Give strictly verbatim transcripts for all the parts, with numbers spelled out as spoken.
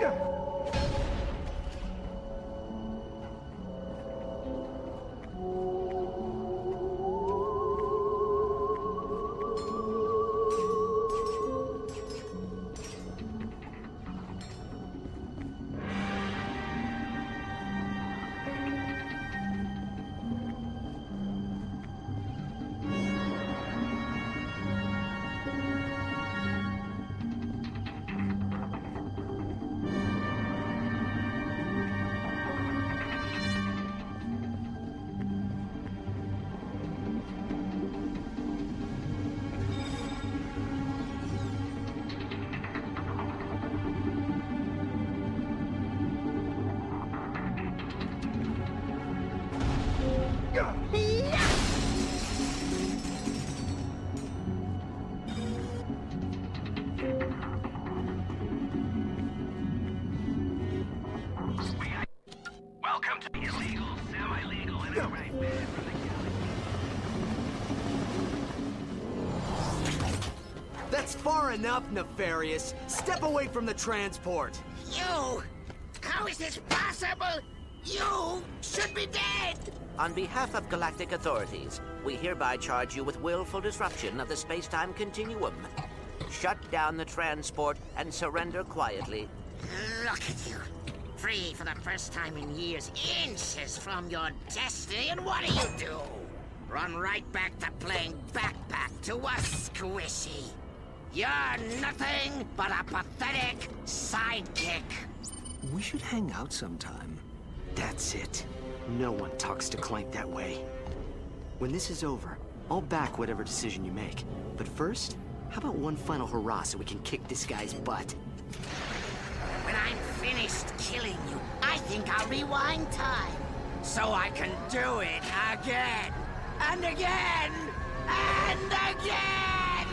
Welcome to the illegal, semi-legal, and outright ban from the galaxy. That's far enough, Nefarious. Step away from the transport. You! How is this possible? You should be dead! On behalf of galactic authorities, we hereby charge you with willful disruption of the space-time continuum. Shut down the transport and surrender quietly. Look at you. Free for the first time in years, inches from your destiny, and what do you do? Run right back to playing backpack to us, Squishy. You're nothing but a pathetic sidekick. We should hang out sometime. That's it. No one talks to Clank that way. When this is over, I'll back whatever decision you make. But first, how about one final hurrah so we can kick this guy's butt? When I'm finished killing you, I think I'll rewind time. So I can do it again, and again, and again!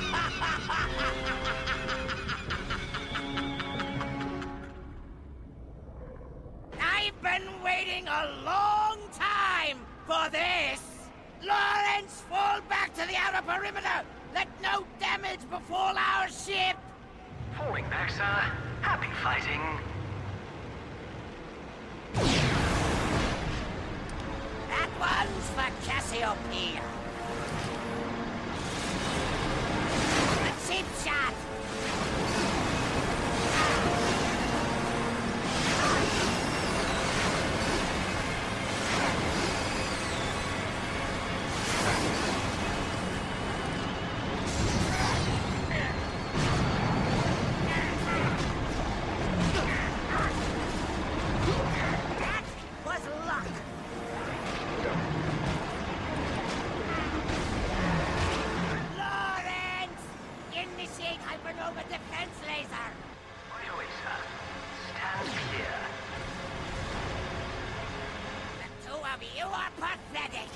I've been waiting a long time for this! Lawrence, fall back to the outer perimeter! Let no damage befall our ship! Falling back, sir. Happy fighting. That one's for Cassiopeia. A cheap shot! You are pathetic!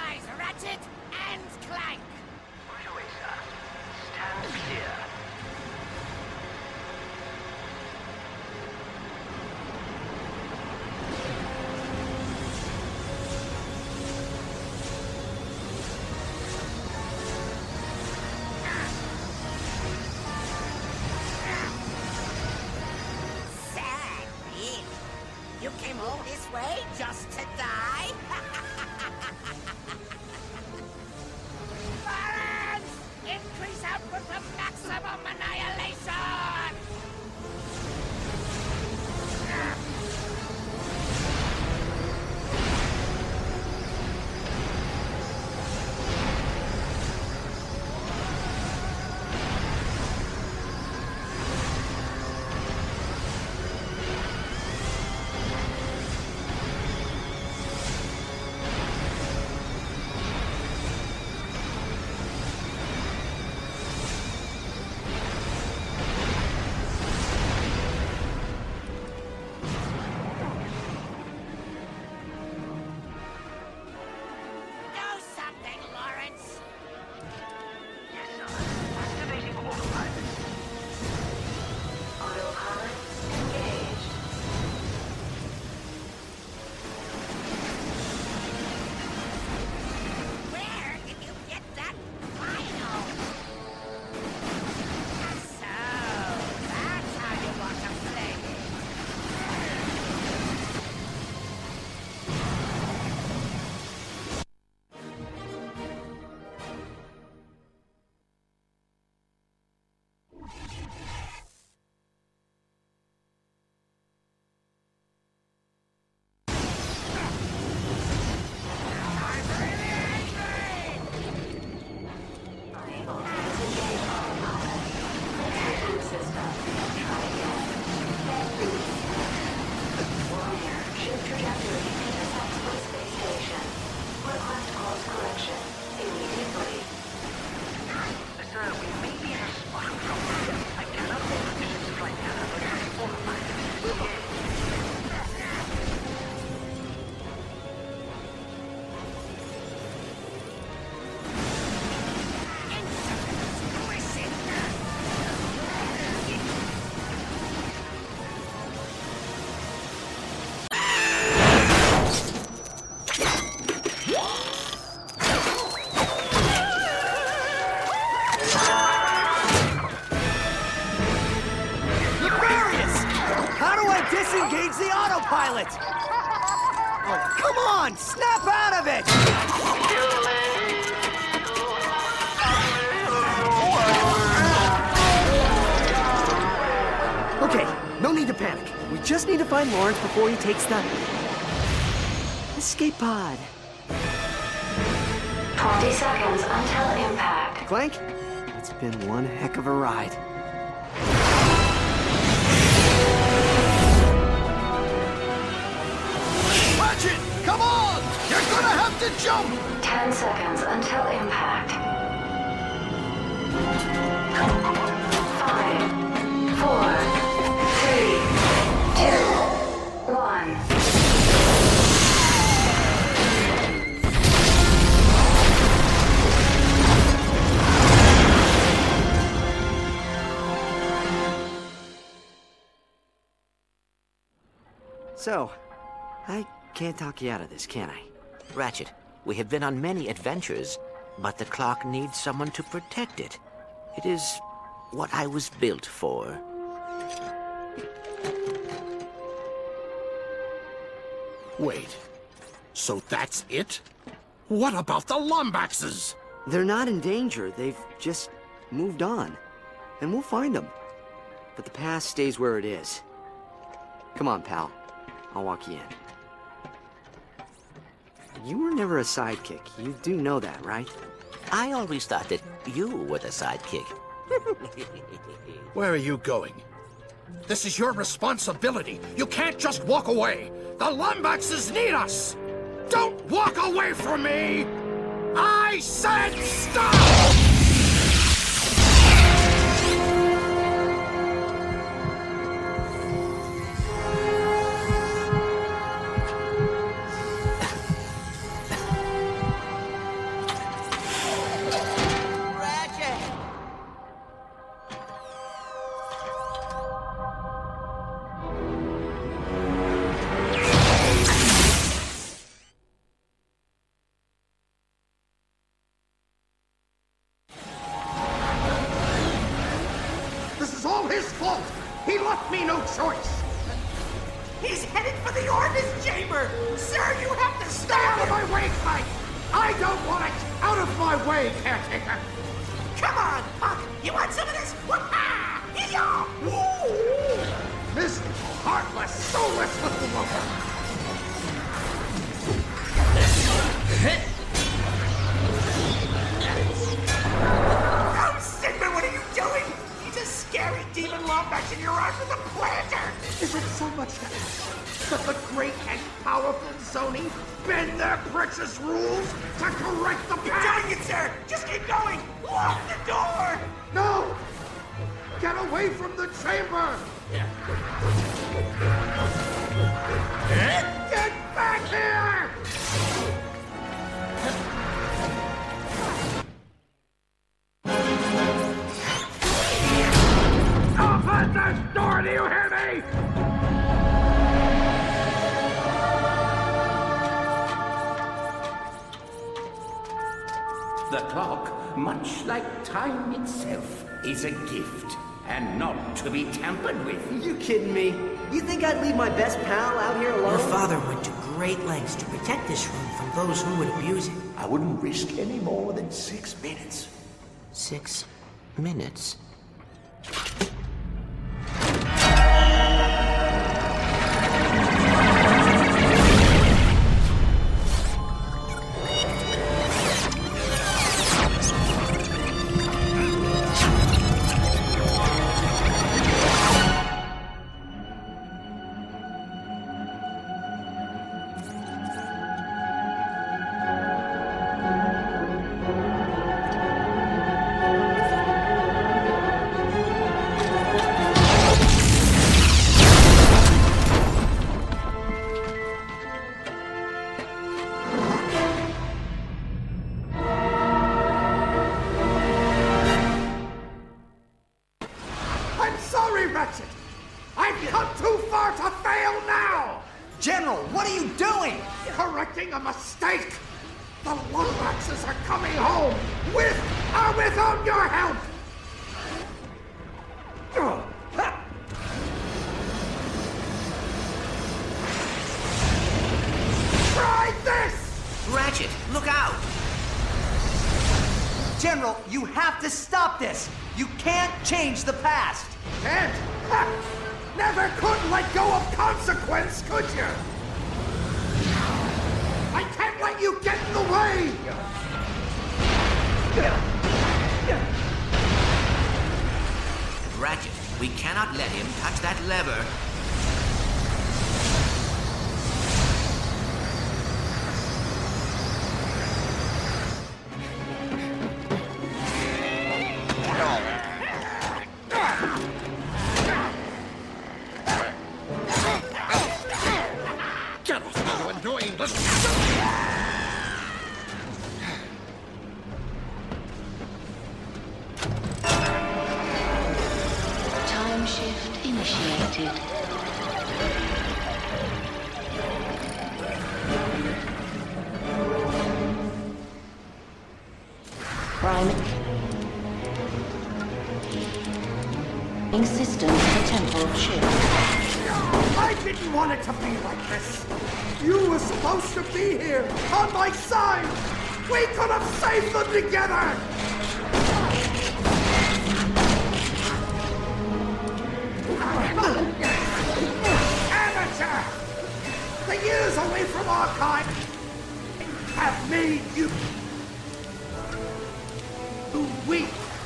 guys, Ratchet and Clank. Right away, sir. Stand clear. Sad, really. You came all this way just to die? Lawrence! Increase output to maximum annihilation! Do something, Lawrence! Yes, sir. Activating autopilot. Autopilot engaged. Where did you get that vinyl? So, that's how you want to play it. Unable to disengage autopilot. Protection system. Try again. Warrior, ship trajectory intersects with space station. Request course correction immediately. Sir, we may be in a spot of trouble. I cannot hold the ship's flight path, but it's autopilot. Nefarious! How do I disengage the autopilot? Oh, come on! Snap out of it! Okay, no need to panic. We just need to find Lawrence before he takes the escape pod. twenty seconds until impact. Clank, it's been one heck of a ride. Ratchet, come on! You're gonna have to jump! ten seconds until impact. Five, four, three, two, one. So, I can't talk you out of this, can I? Ratchet, we have been on many adventures, but the clock needs someone to protect it. It is what I was built for. Wait, so that's it? What about the Lombaxes? They're not in danger. They've just moved on. And we'll find them. But the past stays where it is. Come on, pal. I'll walk you in. You were never a sidekick. You do know that, right? I always thought that you were the sidekick. Where are you going? This is your responsibility. You can't just walk away. The Lombaxes need us. Don't walk away from me! I said stop! his fault! He left me no choice! He's headed for the Ordnance Chamber! Sir, you have to Stay out of my way, Clank! I don't want it! Out of my way, caretaker! Come on, Puck! You want some of this? Wah-ha! Yee-yaw! Miserable, heartless, soulless little woman! Oh, Sigma, what are you doing? He's a scary demon Lombax in your arms with a planter! Is it so much to ask that the great and powerful Sony bend their precious rules to correct the You're past? doing it, sir! Just keep going! Lock the door! No! Get away from the chamber! Get back here! Open this door, do you hear me? The clock, much like time itself, is a gift, and not to be tampered with. You kidding me? You think I'd leave my best pal out here alone? Your father went to great lengths to protect this room from those who would abuse it. I wouldn't risk any more than six minutes. Six minutes. I'm sorry, Ratchet! I've come too far to fail now! General, what are you doing? Correcting a mistake! The Lombaxes are coming home! With or without your help! Ugh. Ha. Try this! Ratchet, look out! General, you have to stop this! You can't change the past! And ha, never could let go of consequence, could you? I can't let you get in the way! Ratchet, we cannot let him touch that lever. Get off, you annoying little... Time shift initiated. Prime. Systems for temporal shift. I didn't want it to be like this. You were supposed to be here, on my side. We could have saved them together. Amateur! The years away from our kind have made you weak.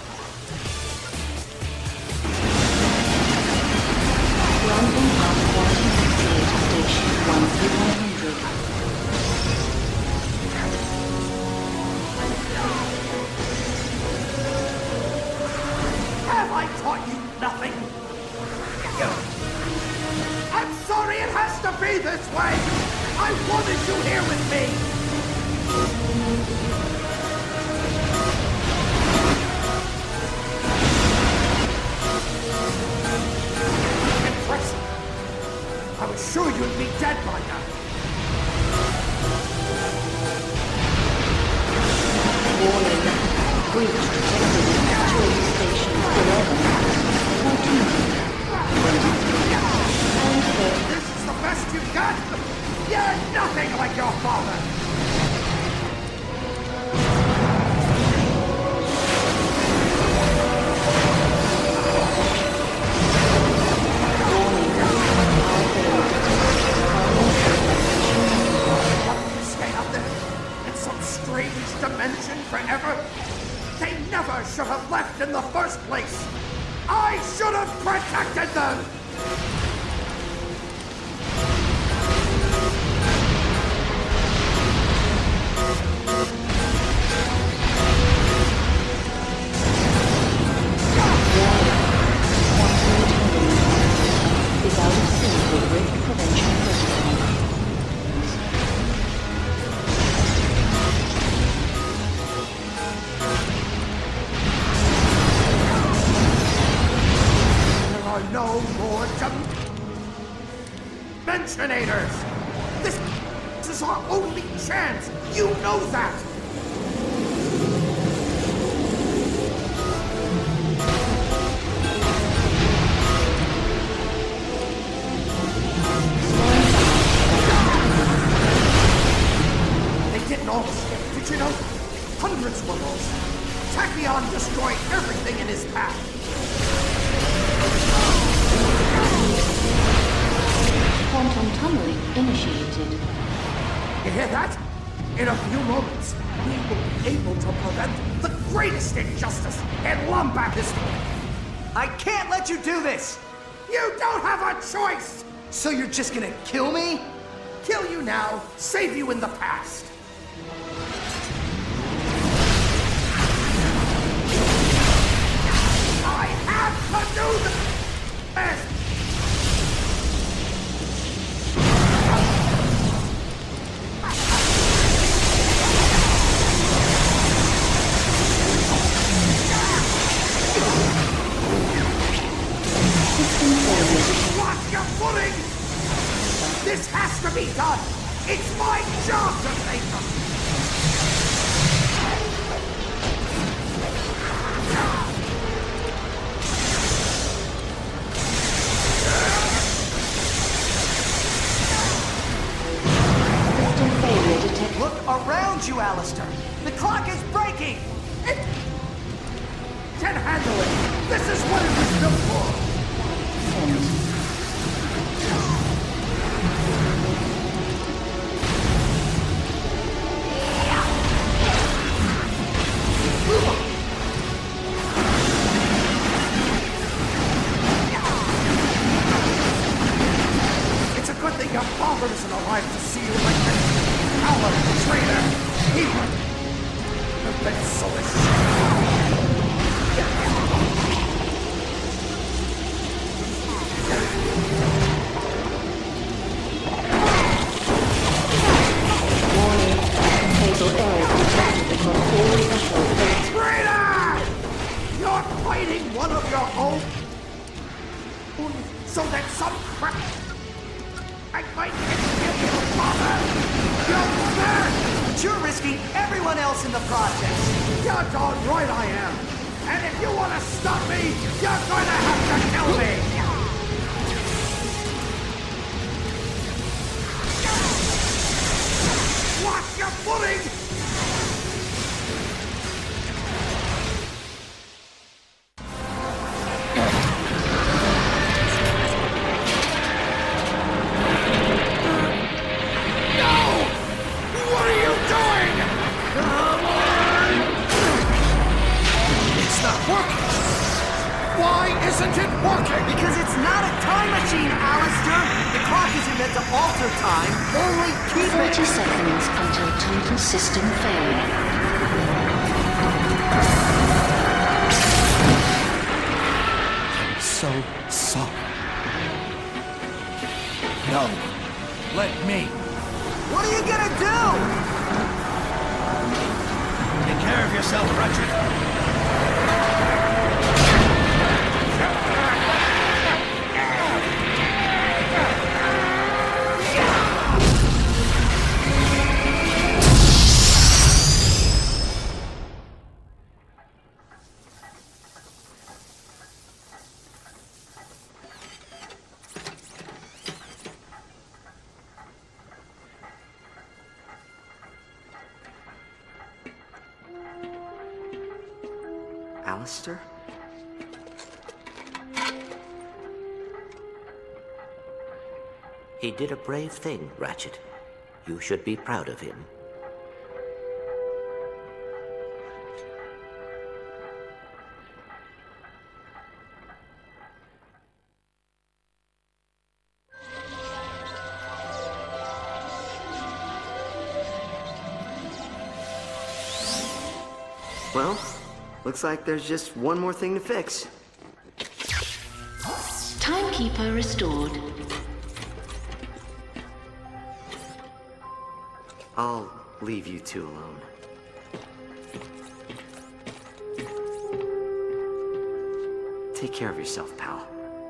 London Park Quantum Accelerator Station one three one hundred. Have I taught you nothing? I'm sorry it has to be this way! I wanted you here with me! Impressive. I was sure you'd be dead by now. Warning. Breach detected in Actual Station eleven. fourteen. best you got? You're nothing like your father! Stay out there in some strange dimension forever? They never should have left in the first place! I should have protected them! Is out of sync with rift prevention protocol. There are no more Dimensionators! This, this is our only chance! You know that! They didn't all escape, did you know? Hundreds were lost. Tachyon destroyed everything in his path. Quantum tunneling initiated. You hear that? In a few moments, we will be able to prevent the greatest injustice in Lombax history. I can't let you do this! You don't have a choice! So you're just gonna kill me? Kill you now, save you in the past. I have to do this! Watch your footing! This has to be done! It's my job to save them! System failure detected. Look around you, Alistair! The clock is breaking! It can handle it! This is what it was built for! Sent. It's a good thing your father isn't alive to see you like this! Coward, traitor! He would have been so ashamed! Warning. Fatal error detected across all vessels. Traitor! You're fighting one of your own? So that some crap I might get your father! Your mother! But you're risking everyone else in the process! You're darn right I am! And if you want to stop me, you're going to have to kill me! Watch your footing! Isn't it working? Because it's not a time machine, Alistair! The clock isn't meant to alter time, only keep it! Thirty seconds until total system failure. So sorry. No. Let me. What are you gonna do? Take care of yourself, Ratchet. Alistair? He did a brave thing, Ratchet. You should be proud of him. Well, looks like there's just one more thing to fix. Timekeeper restored. I'll leave you two alone. Take care of yourself, pal.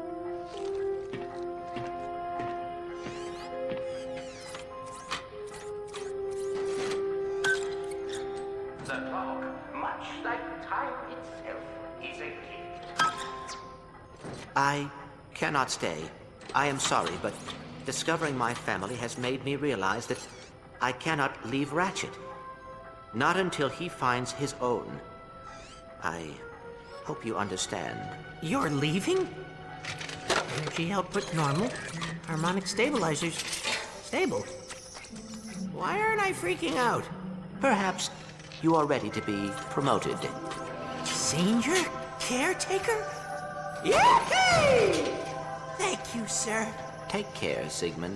The clock, much like time itself, is a gift. I cannot stay. I am sorry, but discovering my family has made me realize that I cannot leave Ratchet. Not until he finds his own. I hope you understand. You're leaving? Energy output normal. Harmonic stabilizers stable. Why aren't I freaking out? Perhaps you are ready to be promoted. Senior caretaker? Yay! Thank you, sir. Take care, Sigmund.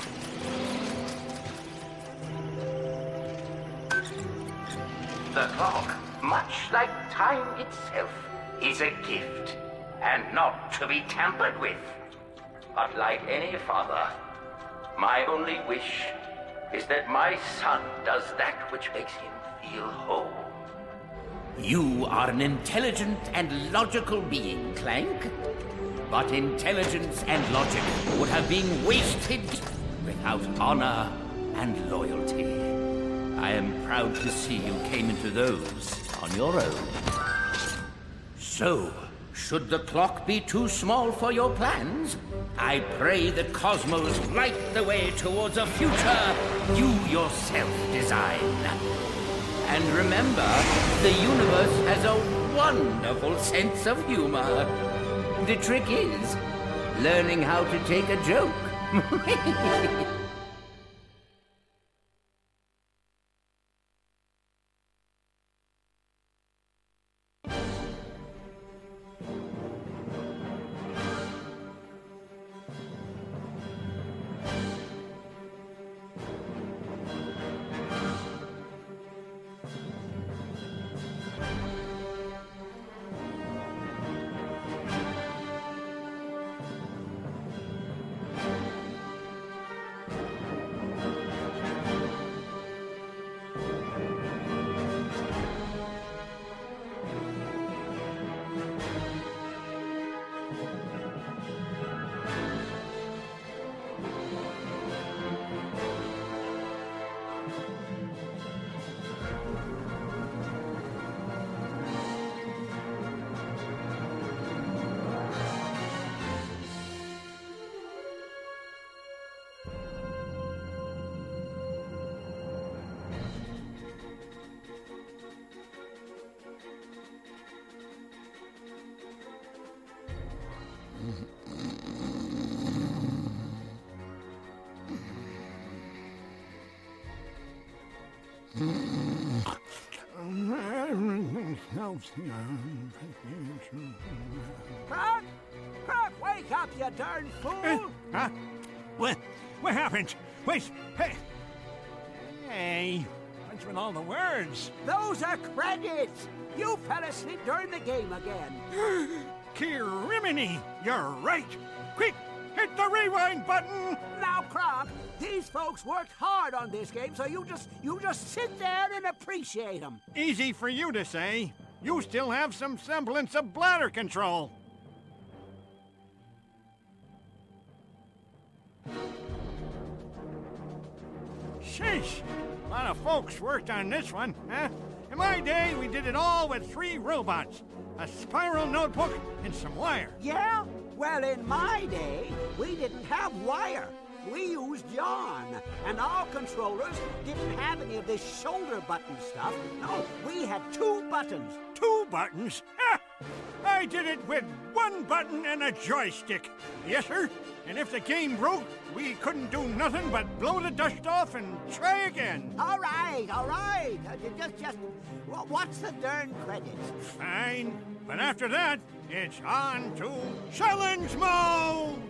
The clock, much like time itself, is a gift, and not to be tampered with. But like any father, my only wish is that my son does that which makes him feel whole. You are an intelligent and logical being, Clank. But intelligence and logic would have been wasted without honor and loyalty. I am proud to see you came into those on your own. So, should the clock be too small for your plans, I pray the cosmos light the way towards a future you yourself design. And remember, the universe has a wonderful sense of humor. The trick is learning how to take a joke. Croc! Croc, wake up, you darn fool! Uh, huh? What? What happened? Wait, hey! Hey, what's with all the words? Those are credits! You fell asleep during the game again. Kirimini, you're right! Quick, hit the rewind button! Now, Croc, these folks worked hard on this game, so you just, you just sit there and appreciate them. Easy for you to say. You still have some semblance of bladder control. Sheesh, a lot of folks worked on this one, huh? In my day, we did it all with three robots, a spiral notebook, and some wire. Yeah? Well, in my day, we didn't have wire. we used yarn, and our controllers didn't have any of this shoulder button stuff. No, we had two buttons. Two buttons? Ha! I did it with one button and a joystick. Yes, sir. And if the game broke, we couldn't do nothing but blow the dust off and try again. All right, all right. Uh, just, just, wha- what's the darn credits? Fine. But after that, it's on to challenge mode!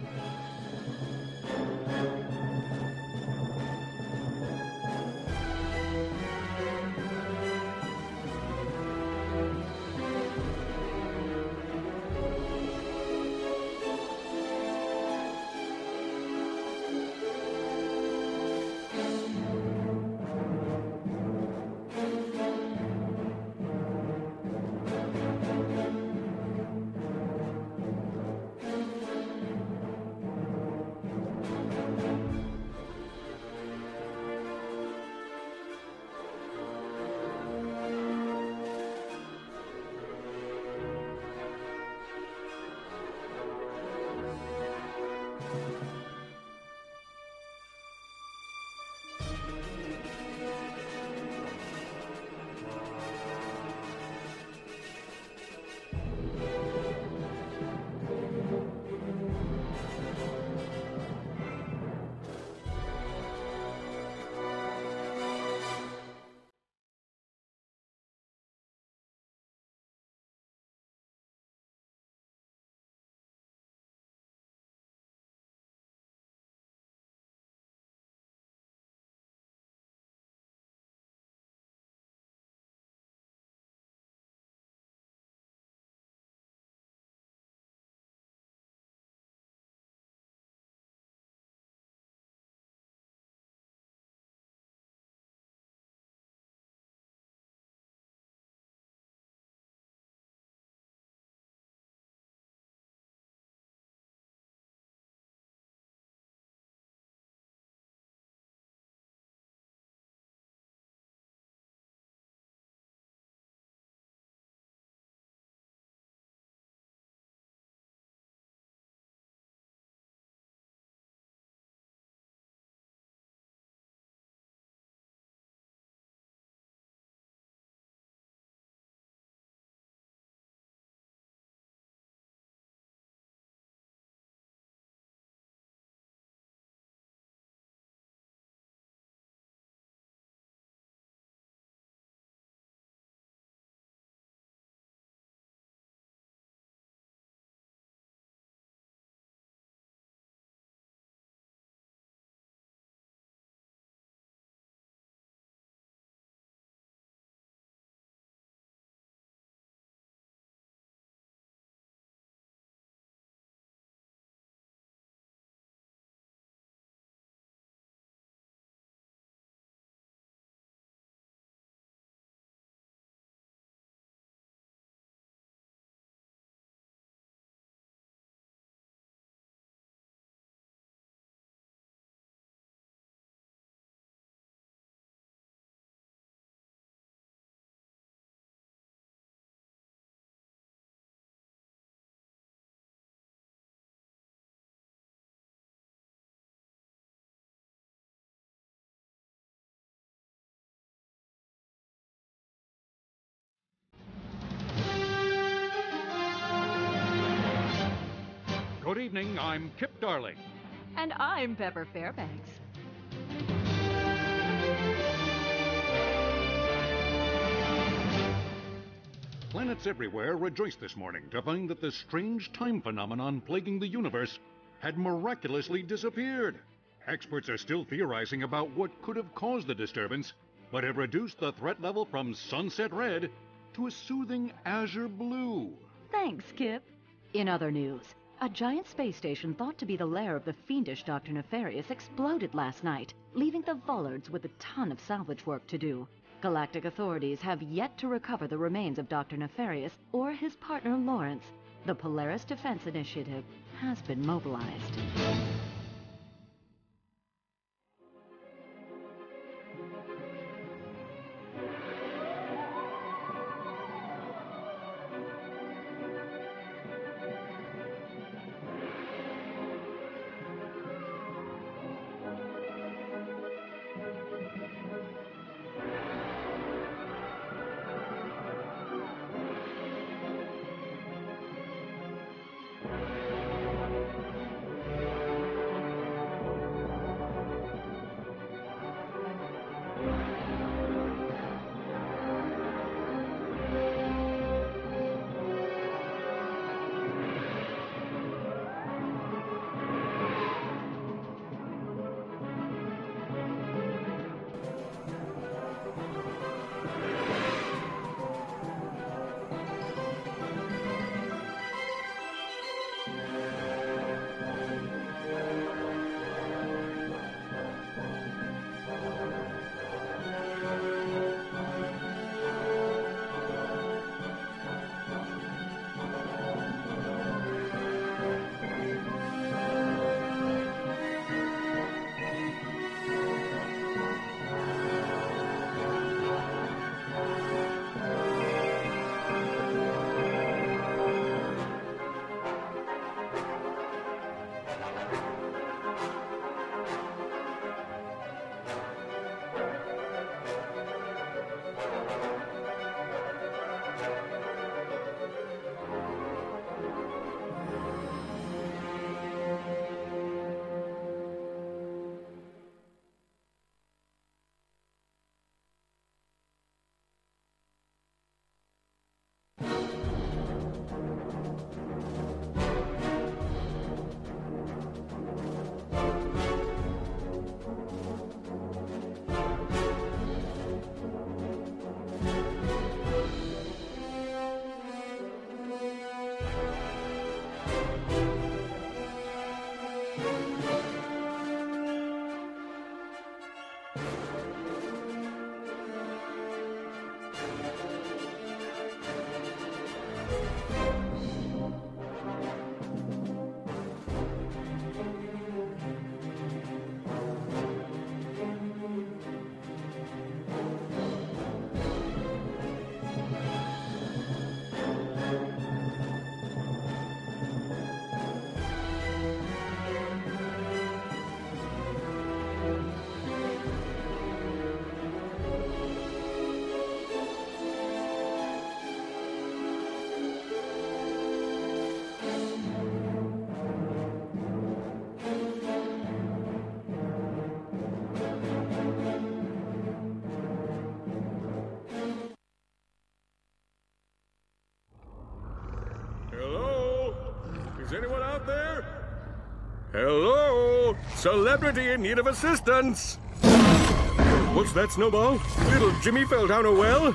Good evening, I'm Kip Darling. And I'm Pepper Fairbanks. Planets everywhere rejoiced this morning to find that the strange time phenomenon plaguing the universe had miraculously disappeared. Experts are still theorizing about what could have caused the disturbance, but have reduced the threat level from sunset red to a soothing azure blue. Thanks, Kip. In other news, a giant space station thought to be the lair of the fiendish Doctor Nefarious exploded last night, leaving the Vullards with a ton of salvage work to do. Galactic authorities have yet to recover the remains of Doctor Nefarious or his partner Lawrence. The Polaris Defense Initiative has been mobilized. Is anyone out there? Hello? Celebrity in need of assistance. What's that, Snowball? Little Jimmy fell down a well?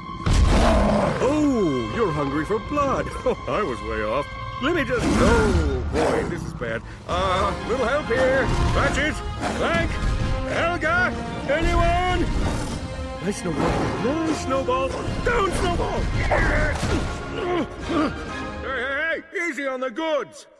Oh, you're hungry for blood. Oh, I was way off. Let me just... Oh, boy, this is bad. Uh, little help here. Ratchet, Clank, Helga, anyone? Nice, Snowball. Nice, Snowball. Down, Snowball! Hey, hey, hey, easy on the goods.